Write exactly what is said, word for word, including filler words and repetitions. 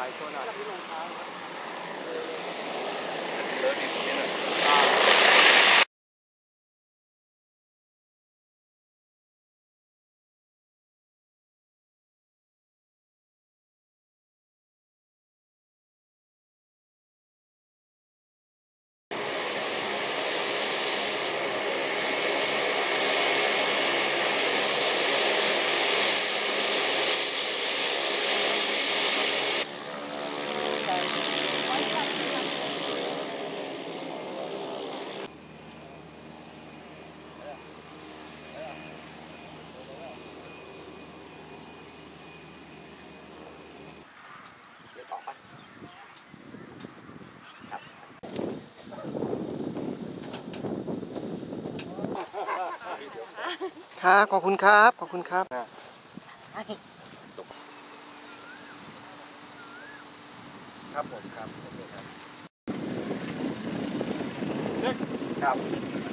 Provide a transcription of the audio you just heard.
ายตัวหน่อยที่ลงเท้าครับเลิศดีตรงนี้หน่อยครับขอบคุณครับขอบคุณครับครับผมครับโอเคครับครับ